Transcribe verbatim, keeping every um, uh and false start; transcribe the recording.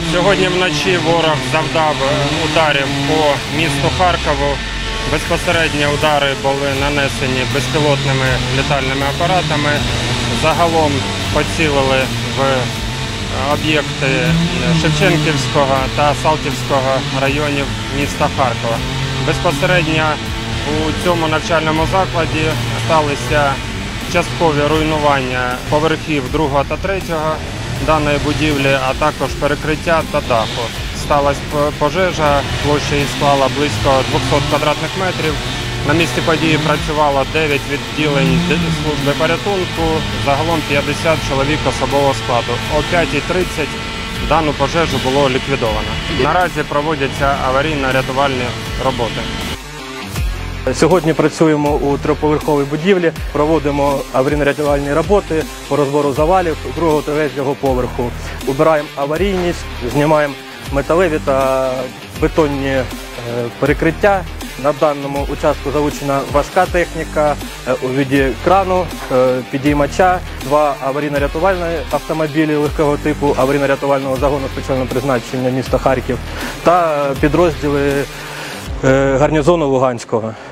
Сьогодні вночі ворог завдав ударів по місту Харкову. Безпосередні удари були нанесені безпілотними літальними апаратами. Загалом поцілили в об'єкти Шевченківського та Салтівського районів міста Харкова. Безпосередньо у цьому навчальному закладі сталися часткові руйнування поверхів другого та третього даної будівлі, а також перекриття та даху. Сталася пожежа, площа її склала близько двохсот квадратних метрів. На місці події працювало дев'ять відділень служби порятунку, загалом п'ятдесят чоловік особового складу. О п'ятій тридцять дану пожежу було ліквідовано. Наразі проводяться аварійно-рятувальні роботи. Сьогодні працюємо у трьохповерховій будівлі, проводимо аварійно-рятувальні роботи по розбору завалів другого та третього поверху. Убираємо аварійність, знімаємо металеві та бетонні перекриття. На даному участку залучена важка техніка у виді крану, підіймача, два аварійно-рятувальні автомобілі легкого типу аварійно-рятувального загону спеціального призначення міста Харків та підрозділи гарнізону Луганського.